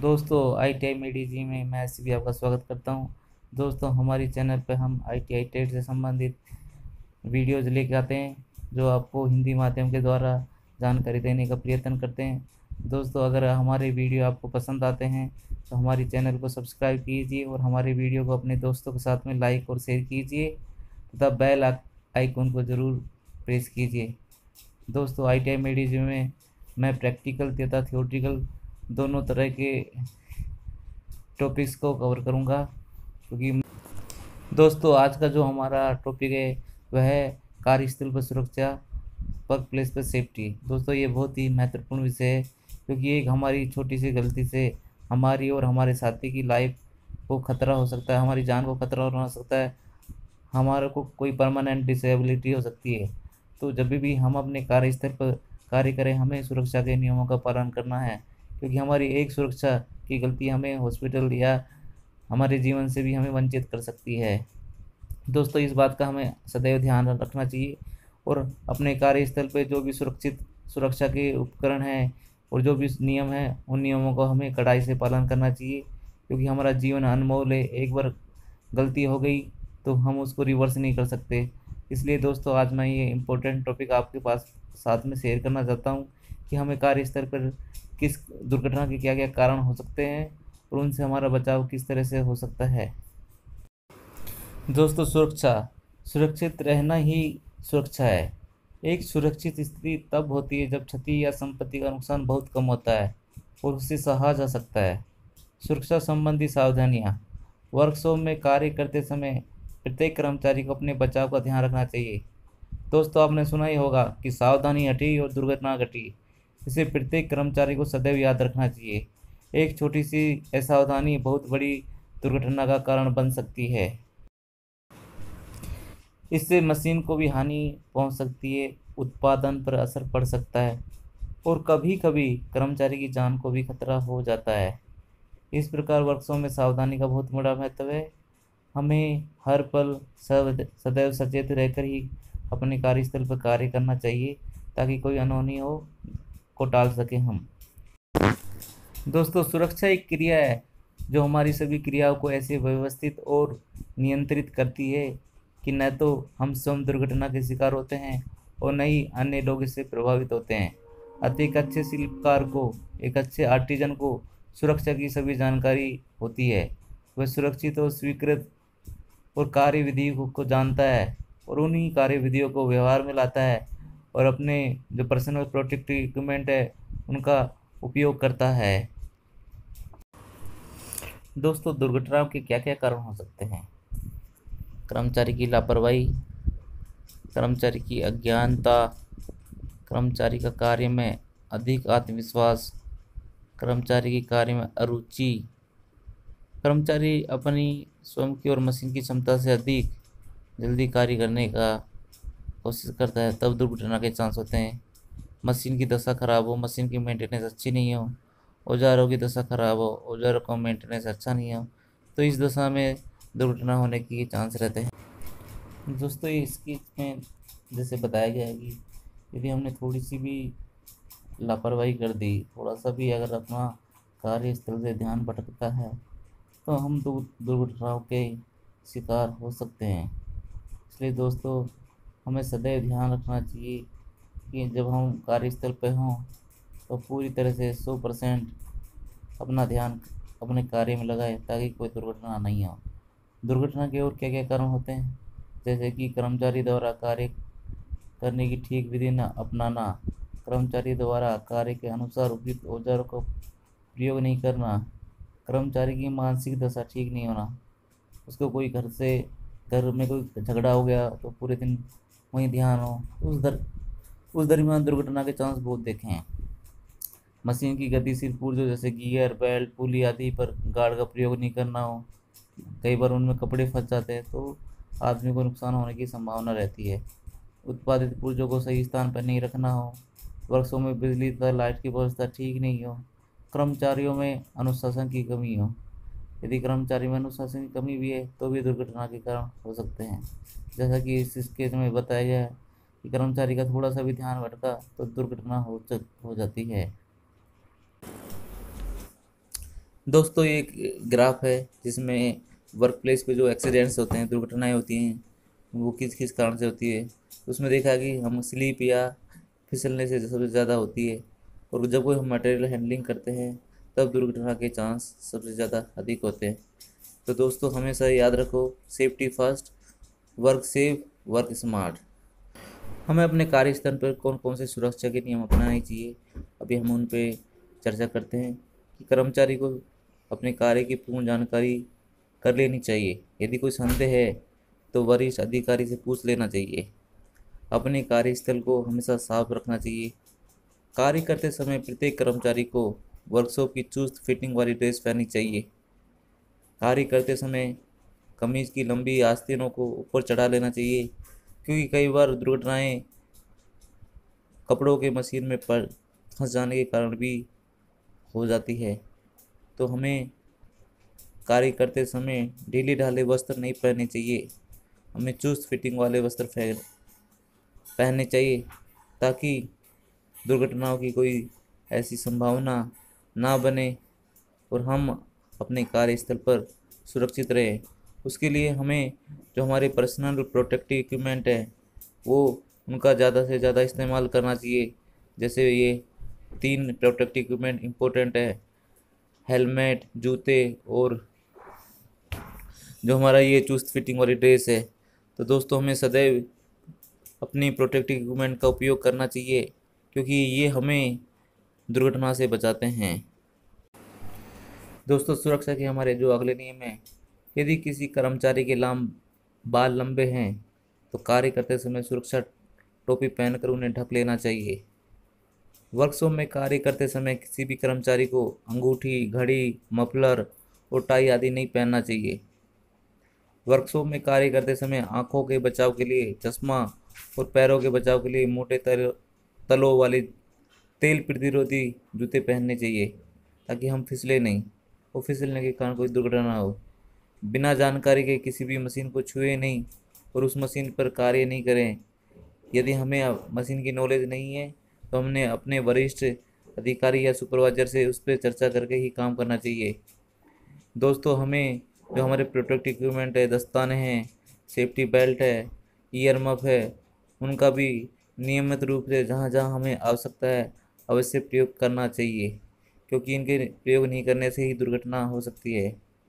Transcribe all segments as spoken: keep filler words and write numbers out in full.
दोस्तों आई टी आई मेडी में मैं ऐसे भी आपका स्वागत करता हूं। दोस्तों हमारी चैनल पर हम आई टी आई ट्रेड से संबंधित वीडियोज़ लेके आते हैं जो आपको हिंदी माध्यम के द्वारा जानकारी देने का प्रयत्न करते हैं। दोस्तों अगर हमारे वीडियो आपको पसंद आते हैं तो हमारी चैनल को सब्सक्राइब कीजिए और हमारे वीडियो को अपने दोस्तों के साथ में लाइक और शेयर कीजिए तथा बेल आइकन को ज़रूर प्रेस कीजिए। दोस्तों आई टी आई मेडी में मैं प्रैक्टिकल तथा थियोरेटिकल दोनों तरह के टॉपिक्स को कवर करूंगा, क्योंकि दोस्तों आज का जो हमारा टॉपिक है वह है कार्यस्थल पर सुरक्षा, वर्क प्लेस पर सेफ्टी। दोस्तों ये बहुत ही महत्वपूर्ण विषय है, क्योंकि एक हमारी छोटी सी गलती से हमारी और हमारे साथी की लाइफ को खतरा हो सकता है, हमारी जान को खतरा हो सकता है, हमारे को कोई परमानेंट डिसेबिलिटी हो सकती है। तो जब भी हम अपने कार्यस्थल पर कार्य करें हमें सुरक्षा के नियमों का पालन करना है, क्योंकि हमारी एक सुरक्षा की गलती हमें हॉस्पिटल या हमारे जीवन से भी हमें वंचित कर सकती है। दोस्तों इस बात का हमें सदैव ध्यान रखना चाहिए और अपने कार्यस्थल पर जो भी सुरक्षित सुरक्षा के उपकरण हैं और जो भी नियम हैं उन नियमों को हमें कड़ाई से पालन करना चाहिए, क्योंकि हमारा जीवन अनमोल है। एक बार गलती हो गई तो हम उसको रिवर्स नहीं कर सकते। इसलिए दोस्तों आज मैं ये इम्पोर्टेंट टॉपिक आपके पास साथ में शेयर करना चाहता हूँ कि हमें कार्यस्थल पर किस दुर्घटना के क्या क्या कारण हो सकते हैं और उनसे हमारा बचाव किस तरह से हो सकता है। दोस्तों सुरक्षा, सुरक्षित रहना ही सुरक्षा है। एक सुरक्षित स्थिति तब होती है जब क्षति या संपत्ति का नुकसान बहुत कम होता है और उससे सहा जा सकता है। सुरक्षा संबंधी सावधानियाँ, वर्कशॉप में कार्य करते समय प्रत्येक कर्मचारी को अपने बचाव का ध्यान रखना चाहिए। दोस्तों आपने सुना ही होगा कि सावधानी हटी और दुर्घटना घटी। इसे प्रत्येक कर्मचारी को सदैव याद रखना चाहिए। एक छोटी सी असावधानी बहुत बड़ी दुर्घटना का कारण बन सकती है। इससे मशीन को भी हानि पहुंच सकती है, उत्पादन पर असर पड़ सकता है और कभी कभी कर्मचारी की जान को भी खतरा हो जाता है। इस प्रकार वर्कशॉप में सावधानी का बहुत बड़ा महत्व है। हमें हर पल सदैव सचेत रहकर ही अपने कार्यस्थल पर कार्य करना चाहिए ताकि कोई अनहोनी हो को टाल सकें हम। दोस्तों सुरक्षा एक क्रिया है जो हमारी सभी क्रियाओं को ऐसे व्यवस्थित और नियंत्रित करती है कि न तो हम स्वयं दुर्घटना के शिकार होते हैं और न ही अन्य लोग इससे प्रभावित होते हैं। अतः एक अच्छे शिल्पकार को, एक अच्छे आर्टिजन को सुरक्षा की सभी जानकारी होती है। वह सुरक्षित और स्वीकृत और कार्य विधि को जानता है और उन्हीं कार्य विधियों को व्यवहार में लाता है और अपने जो पर्सनल प्रोटेक्टिव इक्विपमेंट है उनका उपयोग करता है। दोस्तों दुर्घटनाओं के क्या क्या कारण हो सकते हैं? कर्मचारी की लापरवाही, कर्मचारी की अज्ञानता, कर्मचारी का कार्य में अधिक आत्मविश्वास, कर्मचारी की कार्य में अरुचि, कर्मचारी अपनी स्वयं की और मशीन की क्षमता से अधिक जल्दी कार्य करने का कोशिश करता है, तब दुर्घटना के चांस होते हैं। मशीन की दशा खराब हो, मशीन की मेंटेनेंस अच्छी नहीं हो, औजारों की दशा खराब हो, औजारों का मेंटेनेंस अच्छा नहीं हो, तो इस दशा में दुर्घटना होने की चांस रहते हैं। दोस्तों इसकी में जैसे बताया गया है कि यदि हमने थोड़ी सी भी लापरवाही कर दी, थोड़ा सा भी अगर अपना कार्यस्थल से ध्यान भटकता है तो हम दुर्घटनाओं के शिकार हो सकते हैं। इसलिए दोस्तों हमें सदैव ध्यान रखना चाहिए कि जब हम कार्यस्थल पर हों तो पूरी तरह से सौ परसेंट अपना ध्यान अपने कार्य में लगाए ताकि कोई दुर्घटना नहीं हो। दुर्घटना के और क्या क्या कारण होते हैं, जैसे कि कर्मचारी द्वारा कार्य करने की ठीक विधि न अपनाना, कर्मचारी द्वारा कार्य के अनुसार उपयुक्त औजारों का प्रयोग नहीं करना, कर्मचारी की मानसिक दशा ठीक नहीं होना, उसको कोई घर से घर में कोई झगड़ा हो गया तो पूरे दिन वहीं ध्यान हो, उस दर उस दरमियान दुर्घटना के चांस बहुत देखे हैं। मशीन की गतिशील पुर्जों जैसे गियर, बेल्ट, पुली आदि पर गार्ड का प्रयोग नहीं करना हो, कई बार उनमें कपड़े फंस जाते हैं तो आदमी को नुकसान होने की संभावना रहती है। उत्पादित पुर्जों को सही स्थान पर नहीं रखना हो, वर्कशॉप में बिजली तथा लाइट की व्यवस्था ठीक नहीं हो, कर्मचारियों में अनुशासन की कमी हो। यदि कर्मचारी में अनुशासन की कमी भी है तो भी दुर्घटना के कारण हो सकते हैं। जैसा कि इस केस में बताया गया है कि कर्मचारी का थोड़ा सा भी ध्यान भटका तो दुर्घटना हो हो जाती है। दोस्तों ये एक ग्राफ है जिसमें वर्क प्लेस पे जो एक्सीडेंट्स होते हैं, दुर्घटनाएं होती हैं, वो किस किस कारण से होती है। उसमें देखा कि हम स्लीप या फिसलने से सबसे ज़्यादा होती है, और जब कोई हम मटेरियल हैंडलिंग करते हैं तब दुर्घटना के चांस सबसे ज़्यादा अधिक होते हैं। तो दोस्तों हमेशा याद रखो, safety first, work safe, work smart. हमें अपने कार्यस्थल पर कौन कौन से सुरक्षा के नियम अपनाने चाहिए, अभी हम उन पे चर्चा करते हैं। कि कर्मचारी को अपने कार्य की पूर्ण जानकारी कर लेनी चाहिए। यदि कोई संदेह है तो वरिष्ठ अधिकारी से पूछ लेना चाहिए। अपने कार्यस्थल को हमेशा साफ रखना चाहिए। कार्य करते समय प्रत्येक कर्मचारी को वर्कशॉप की चुस्त फिटिंग वाली ड्रेस पहननी चाहिए। कार्य करते समय कमीज की लंबी आस्तीनों को ऊपर चढ़ा लेना चाहिए, क्योंकि कई बार दुर्घटनाएं कपड़ों के मशीन में पड़ फंस जाने के कारण भी हो जाती है। तो हमें कार्य करते समय ढीले ढाले वस्त्र नहीं पहनने चाहिए। हमें चुस्त फिटिंग वाले वस्त्र पहनने चाहिए, ताकि दुर्घटनाओं की कोई ऐसी संभावना ना बने और हम अपने कार्यस्थल पर सुरक्षित रहें। उसके लिए हमें जो हमारे पर्सनल प्रोटेक्टिव इक्विपमेंट है, वो उनका ज़्यादा से ज़्यादा इस्तेमाल करना चाहिए। जैसे ये तीन प्रोटेक्टिव इक्विपमेंट इम्पोर्टेंट है: हेलमेट, जूते और जो हमारा ये चुस्त फिटिंग वाली ड्रेस है। तो दोस्तों हमें सदैव अपनी प्रोटेक्टिव इक्विपमेंट का उपयोग करना चाहिए, क्योंकि ये हमें दुर्घटना से बचाते हैं। दोस्तों सुरक्षा के हमारे जो अगले नियम हैं: यदि किसी कर्मचारी के लाम बाल लंबे हैं तो कार्य करते समय सुरक्षा टोपी पहनकर उन्हें ढक लेना चाहिए। वर्कशॉप में कार्य करते समय किसी भी कर्मचारी को अंगूठी, घड़ी, मफलर और टाई आदि नहीं पहनना चाहिए। वर्कशॉप में कार्य करते समय आंखों के बचाव के लिए चश्मा और पैरों के बचाव के लिए मोटे तल तलों वाले तेल प्रतिरोधी जूते पहनने चाहिए, ताकि हम फिसले नहीं और फिसलने के कारण कोई दुर्घटना ना हो। बिना जानकारी के किसी भी मशीन को छुए नहीं और उस मशीन पर कार्य नहीं करें। यदि हमें मशीन की नॉलेज नहीं है तो हमने अपने वरिष्ठ अधिकारी या सुपरवाइजर से उस पर चर्चा करके ही काम करना चाहिए। दोस्तों हमें जो हमारे प्रोटेक्टिव इक्विपमेंट है, दस्ताने हैं, सेफ्टी बेल्ट है, ईयर मफ है, उनका भी नियमित रूप से जहाँ जहाँ हमें आवश्यकता है अवश्य प्रयोग करना चाहिए, क्योंकि इनके प्रयोग नहीं करने से ही दुर्घटना हो सकती है।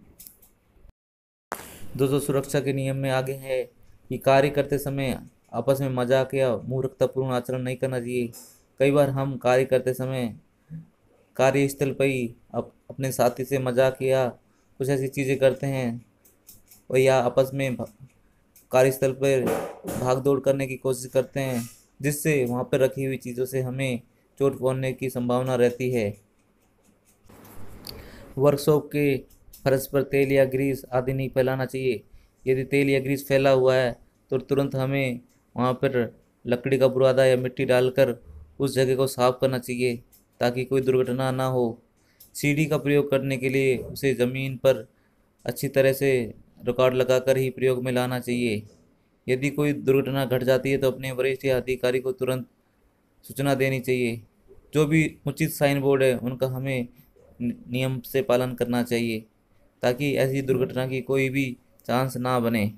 दोस्तों सुरक्षा के नियम में आगे है कि कार्य करते समय आपस में मजाक या मूर्खतापूर्ण आचरण नहीं करना चाहिए। कई बार हम कार्य करते समय कार्यस्थल पर ही अप, अपने साथी से मजाक या कुछ ऐसी चीज़ें करते हैं, और या आपस में कार्यस्थल पर भाग दौड़ करने की कोशिश करते हैं, जिससे वहाँ पर रखी हुई चीज़ों से हमें चोट पहुँचने की संभावना रहती है। वर्कशॉप के फर्श पर तेल या ग्रीस आदि नहीं फैलाना चाहिए। यदि तेल या ग्रीस फैला हुआ है तो तुरंत हमें वहाँ पर लकड़ी का बुरादा या मिट्टी डालकर उस जगह को साफ करना चाहिए, ताकि कोई दुर्घटना ना हो। सीढ़ी का प्रयोग करने के लिए उसे ज़मीन पर अच्छी तरह से रिकॉर्ड लगाकर ही प्रयोग में लाना चाहिए। यदि कोई दुर्घटना घट जाती है तो अपने वरिष्ठ या अधिकारी को तुरंत सूचना देनी चाहिए। जो भी उचित साइन बोर्ड है उनका हमें नियम से पालन करना चाहिए, ताकि ऐसी दुर्घटना की कोई भी चांस ना बने।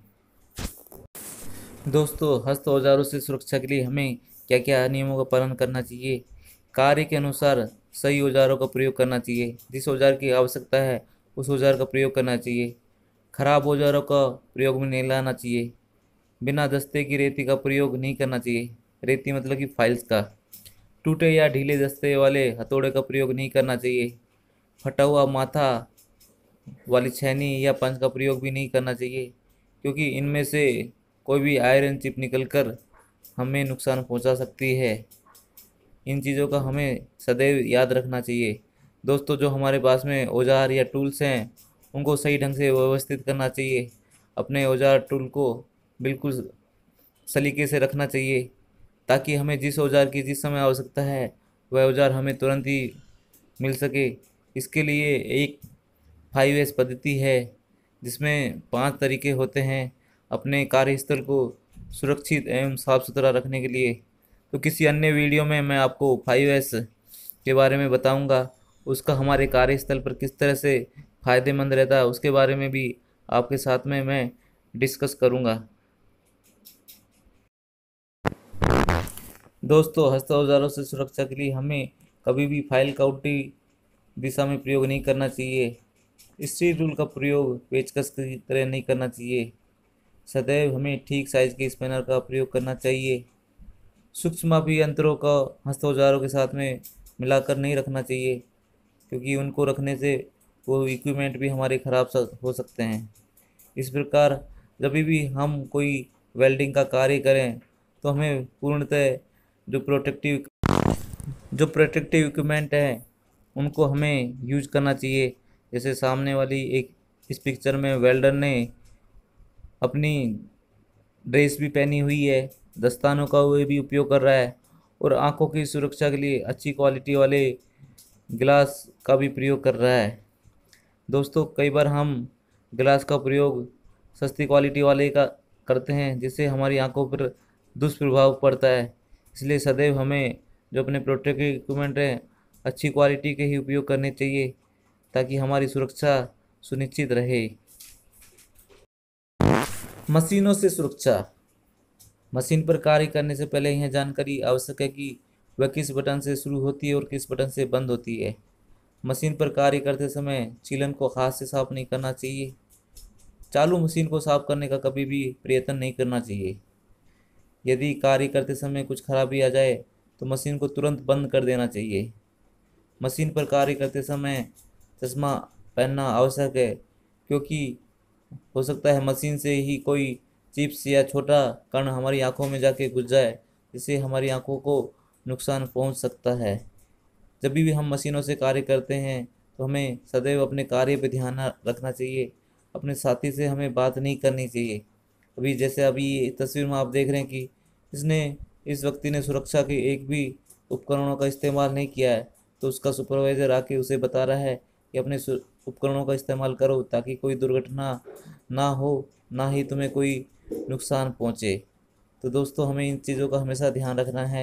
दोस्तों हस्त औजारों से सुरक्षा के लिए हमें क्या क्या नियमों का पालन करना चाहिए? कार्य के अनुसार सही औजारों का प्रयोग करना चाहिए। जिस औजार की आवश्यकता है उस औजार का प्रयोग करना चाहिए। खराब औजारों का प्रयोग में नहीं लाना चाहिए। बिना दस्ते की रेती का प्रयोग नहीं करना चाहिए। रेती मतलब कि फाइल्स का। टूटे या ढीले दस्ते वाले हथौड़े का प्रयोग नहीं करना चाहिए। फटा हुआ माथा वाली छेनी या पंच का प्रयोग भी नहीं करना चाहिए, क्योंकि इनमें से कोई भी आयरन चिप निकलकर हमें नुकसान पहुंचा सकती है। इन चीज़ों का हमें सदैव याद रखना चाहिए। दोस्तों जो हमारे पास में औजार या टूल्स हैं उनको सही ढंग से व्यवस्थित करना चाहिए। अपने औजार टूल को बिल्कुल सलीके से रखना चाहिए, ताकि हमें जिस औजार की जिस समय आवश्यकता है वह औजार हमें तुरंत ही मिल सके। इसके लिए एक फाइव एस पद्धति है, जिसमें पांच तरीके होते हैं अपने कार्यस्थल को सुरक्षित एवं साफ सुथरा रखने के लिए। तो किसी अन्य वीडियो में मैं आपको फाइव एस के बारे में बताऊंगा। उसका हमारे कार्यस्थल पर किस तरह से फ़ायदेमंद रहता है, उसके बारे में भी आपके साथ में मैं डिस्कस करूँगा। दोस्तों, हस्त औजारों से सुरक्षा के लिए हमें कभी भी फाइल का उल्टी दिशा में प्रयोग नहीं करना चाहिए। स्टील रूल का प्रयोग पेचकस की तरह नहीं करना चाहिए। सदैव हमें ठीक साइज के स्पैनर का प्रयोग करना चाहिए। सूक्ष्म मापी यंत्रों का हस्त औजारों के साथ में मिलाकर नहीं रखना चाहिए, क्योंकि उनको रखने से वो इक्विपमेंट भी हमारे ख़राब हो सकते हैं। इस प्रकार जब भी हम कोई वेल्डिंग का कार्य करें तो हमें पूर्णतः जो प्रोटेक्टिव जो प्रोटेक्टिव इक्विपमेंट है उनको हमें यूज करना चाहिए। जैसे सामने वाली एक इस पिक्चर में वेल्डर ने अपनी ड्रेस भी पहनी हुई है, दस्तानों का वो भी उपयोग कर रहा है और आंखों की सुरक्षा के लिए अच्छी क्वालिटी वाले ग्लास का भी प्रयोग कर रहा है। दोस्तों, कई बार हम ग्लास का प्रयोग सस्ती क्वालिटी वाले का करते हैं, जिससे हमारी आंखों पर दुष्प्रभाव पड़ता है। इसलिए सदैव हमें जो अपने प्रोटेक्टिव इक्विपमेंट हैं अच्छी क्वालिटी के ही उपयोग करने चाहिए, ताकि हमारी सुरक्षा सुनिश्चित रहे। मशीनों से सुरक्षा। मशीन पर कार्य करने से पहले यह जानकारी आवश्यक है कि वह किस बटन से शुरू होती है और किस बटन से बंद होती है। मशीन पर कार्य करते समय चीलन को हाथ से साफ नहीं करना चाहिए। चालू मशीन को साफ करने का कभी भी प्रयत्न नहीं करना चाहिए। यदि कार्य करते समय कुछ खराबी आ जाए तो मशीन को तुरंत बंद कर देना चाहिए। मशीन पर कार्य करते समय चश्मा पहनना आवश्यक है, क्योंकि हो सकता है मशीन से ही कोई चिप्स या छोटा कण हमारी आंखों में जाके घुस जाए, जिससे हमारी आंखों को नुकसान पहुंच सकता है। जब भी हम मशीनों से कार्य करते हैं तो हमें सदैव अपने कार्य पर ध्यान रखना चाहिए। अपने साथी से हमें बात नहीं करनी चाहिए। अभी जैसे अभी ये तस्वीर में आप देख रहे हैं कि इसने इस व्यक्ति ने सुरक्षा के एक भी उपकरणों का इस्तेमाल नहीं किया है, तो उसका सुपरवाइज़र आके उसे बता रहा है कि अपने उपकरणों का इस्तेमाल करो, ताकि कोई दुर्घटना ना हो, ना ही तुम्हें कोई नुकसान पहुंचे। तो दोस्तों, हमें इन चीज़ों का हमेशा ध्यान रखना है।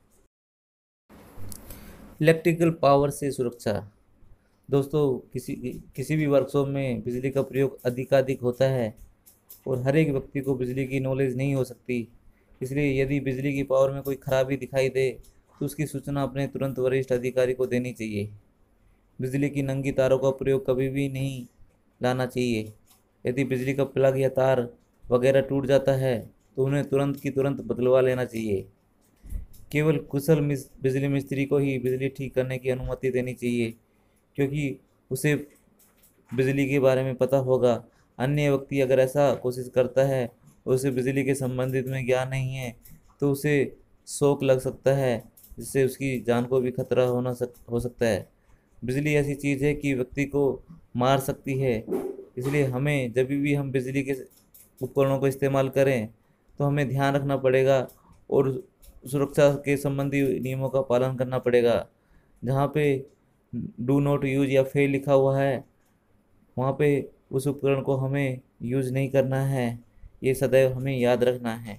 इलेक्ट्रिकल पावर से सुरक्षा। दोस्तों, किसी किसी भी वर्कशॉप में बिजली का प्रयोग अधिकाधिक होता है और हर एक व्यक्ति को बिजली की नॉलेज नहीं हो सकती। इसलिए यदि बिजली की पावर में कोई खराबी दिखाई दे तो उसकी सूचना अपने तुरंत वरिष्ठ अधिकारी को देनी चाहिए। बिजली की नंगी तारों का प्रयोग कभी भी नहीं लाना चाहिए। यदि बिजली का प्लग या तार वगैरह टूट जाता है तो उन्हें तुरंत की तुरंत बदलवा लेना चाहिए। केवल कुशल बिजली मिस्त्री को ही बिजली ठीक करने की अनुमति देनी चाहिए, क्योंकि उसे बिजली के बारे में पता होगा। अन्य व्यक्ति अगर ऐसा कोशिश करता है और उसे बिजली के संबंधित में ज्ञान नहीं है तो उसे शॉक लग सकता है, जिससे उसकी जान को भी खतरा होना सक, हो सकता है। बिजली ऐसी चीज़ है कि व्यक्ति को मार सकती है। इसलिए हमें जब भी हम बिजली के उपकरणों को इस्तेमाल करें तो हमें ध्यान रखना पड़ेगा और सुरक्षा के संबंधी नियमों का पालन करना पड़ेगा। जहाँ पे डू नॉट यूज या फेल लिखा हुआ है, वहाँ पे उस उपकरण को हमें यूज़ नहीं करना है। ये सदैव हमें याद रखना है।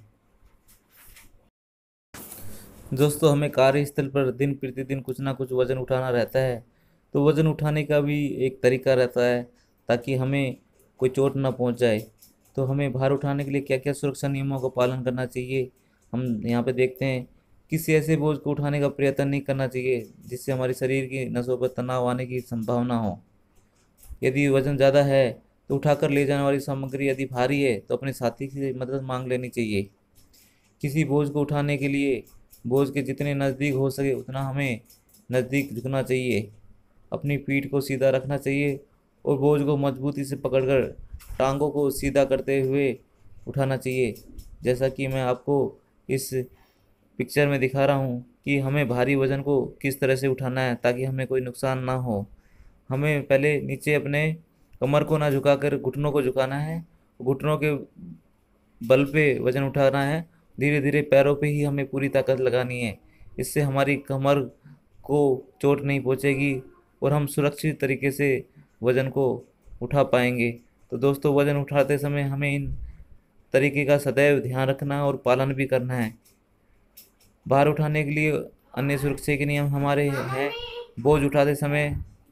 दोस्तों, हमें कार्यस्थल पर दिन प्रतिदिन कुछ ना कुछ वज़न उठाना रहता है, तो वज़न उठाने का भी एक तरीका रहता है, ताकि हमें कोई चोट ना पहुंच जाए। तो हमें भार उठाने के लिए क्या क्या सुरक्षा नियमों का पालन करना चाहिए, हम यहाँ पे देखते हैं। किसी ऐसे बोझ को उठाने का प्रयत्न नहीं करना चाहिए जिससे हमारे शरीर की नसों पर तनाव आने की संभावना हो। यदि वज़न ज़्यादा है तो उठाकर ले जाने वाली सामग्री यदि भारी है तो अपने साथी से मदद मांग लेनी चाहिए। किसी बोझ को उठाने के लिए बोझ के जितने नज़दीक हो सके उतना हमें नज़दीक झुकना चाहिए। अपनी पीठ को सीधा रखना चाहिए और बोझ को मजबूती से पकड़कर टांगों को सीधा करते हुए उठाना चाहिए। जैसा कि मैं आपको इस पिक्चर में दिखा रहा हूँ कि हमें भारी वज़न को किस तरह से उठाना है ताकि हमें कोई नुकसान ना हो। हमें पहले नीचे अपने कमर को ना झुकाकर घुटनों को झुकाना है, घुटनों के बल पे वज़न उठाना है। धीरे धीरे पैरों पे ही हमें पूरी ताकत लगानी है। इससे हमारी कमर को चोट नहीं पहुंचेगी और हम सुरक्षित तरीके से वज़न को उठा पाएंगे। तो दोस्तों, वज़न उठाते समय हमें इन तरीके का सदैव ध्यान रखना और पालन भी करना है। भार उठाने के लिए अन्य सुरक्षा के नियम हमारे हैं। बोझ उठाते समय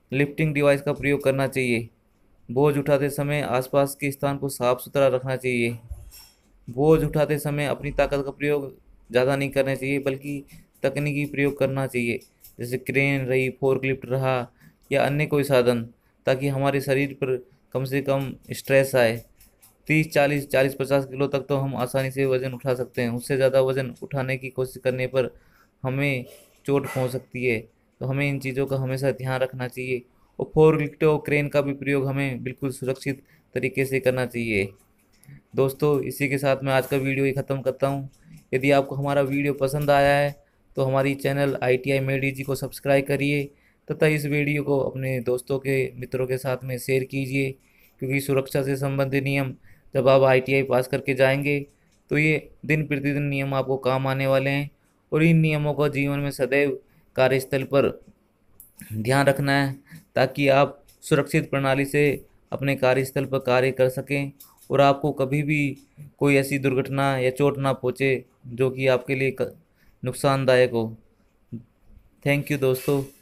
लिफ्टिंग डिवाइस का प्रयोग करना चाहिए। बोझ उठाते समय आसपास के स्थान को साफ सुथरा रखना चाहिए। बोझ उठाते समय अपनी ताकत का प्रयोग ज़्यादा नहीं करना चाहिए, बल्कि तकनीकी प्रयोग करना चाहिए, जैसे क्रेन रही, फोर्कलिफ्ट रहा या अन्य कोई साधन, ताकि हमारे शरीर पर कम से कम स्ट्रेस आए। तीस चालीस चालीस पचास किलो तक तो हम आसानी से वज़न उठा सकते हैं। उससे ज़्यादा वज़न उठाने की कोशिश करने पर हमें चोट पहुंच सकती है। तो हमें इन चीज़ों का हमेशा ध्यान रखना चाहिए, और फोर्कलिफ्ट और क्रेन का भी प्रयोग हमें बिल्कुल सुरक्षित तरीके से करना चाहिए। दोस्तों, इसी के साथ मैं आज का वीडियो ही ख़त्म करता हूँ। यदि आपको हमारा वीडियो पसंद आया है तो हमारी channel I T I made easy को सब्सक्राइब करिए, तथा इस वीडियो को अपने दोस्तों के मित्रों के साथ में शेयर कीजिए, क्योंकि सुरक्षा से संबंधित नियम जब आप आई टी आई पास करके जाएंगे तो ये दिन प्रतिदिन नियम आपको काम आने वाले हैं, और इन नियमों को जीवन में सदैव कार्यस्थल पर ध्यान रखना है, ताकि आप सुरक्षित प्रणाली से अपने कार्यस्थल पर कार्य कर सकें और आपको कभी भी कोई ऐसी दुर्घटना या चोट ना पहुंचे जो कि आपके लिए क- नुकसानदायक हो। थैंक यू दोस्तों।